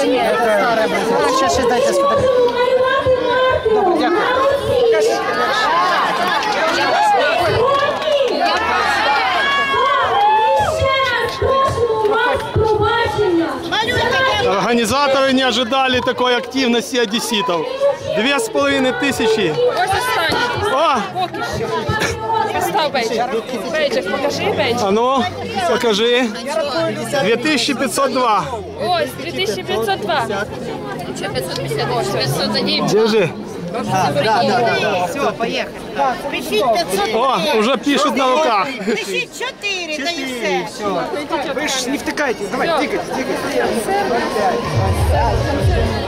Сейчас дайте сфотографировать. Добре, дякую. Организаторы не ожидали такой активности одесситов. 2500. О! Постав бейджик. Бейджик, покажи бейджик. А ну, покажи. 2502. Ось, 2502. 550. Держи. Все, поехали. Пишіть 500. О, уже пишут на руках. Пишіть 4, да і все. Ви ж не втикайте. Давай, тикайте.